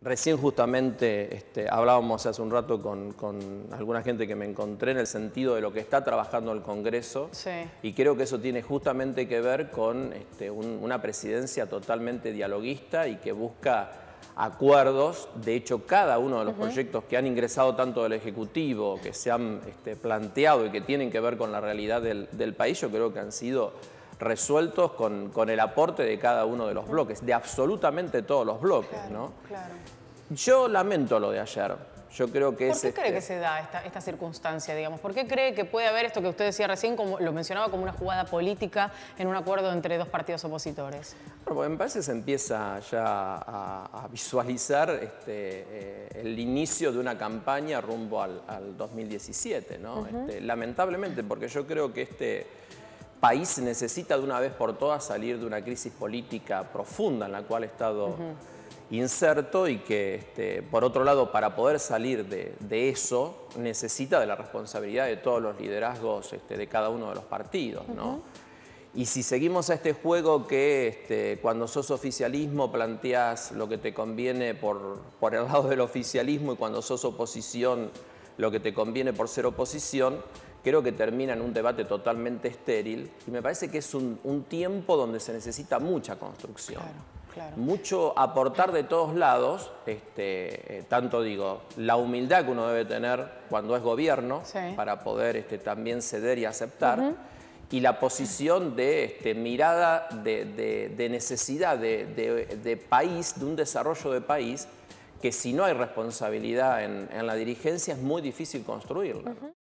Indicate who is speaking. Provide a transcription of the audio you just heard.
Speaker 1: Recién justamente hablábamos hace un rato con alguna gente que me encontré en el sentido de lo que está trabajando el Congreso,
Speaker 2: Sí.
Speaker 1: y creo que eso tiene justamente que ver con una presidencia totalmente dialoguista y que busca acuerdos. De hecho, cada uno de los proyectos que han ingresado tanto del Ejecutivo, que se han planteado y que tienen que ver con la realidad del país, yo creo que han sido resueltos con el aporte de cada uno de los bloques, de absolutamente todos los bloques,
Speaker 2: Claro,
Speaker 1: ¿no?
Speaker 2: claro.
Speaker 1: Yo lamento lo de ayer. Yo creo que
Speaker 2: ¿Por qué cree que se da esta circunstancia, digamos? ¿Por qué cree que puede haber esto que usted decía recién, como lo mencionaba, como una jugada política en un acuerdo entre dos partidos opositores?
Speaker 1: Bueno, porque me parece que se empieza ya a visualizar el inicio de una campaña rumbo al 2017, ¿no? Lamentablemente, porque yo creo que este país necesita de una vez por todas salir de una crisis política profunda en la cual ha estado inserto, y que, por otro lado, para poder salir de eso, necesita de la responsabilidad de todos los liderazgos de cada uno de los partidos, ¿no? Y si seguimos a este juego que cuando sos oficialismo planteás lo que te conviene por el lado del oficialismo, y cuando sos oposición lo que te conviene por ser oposición, creo que termina en un debate totalmente estéril, y me parece que es un tiempo donde se necesita mucha construcción.
Speaker 2: Claro.
Speaker 1: Mucho aportar de todos lados, tanto digo, la humildad que uno debe tener cuando es gobierno,
Speaker 2: Sí,
Speaker 1: para poder también ceder y aceptar, y la posición de mirada de necesidad de país, de un desarrollo de país, que si no hay responsabilidad en la dirigencia es muy difícil construirla.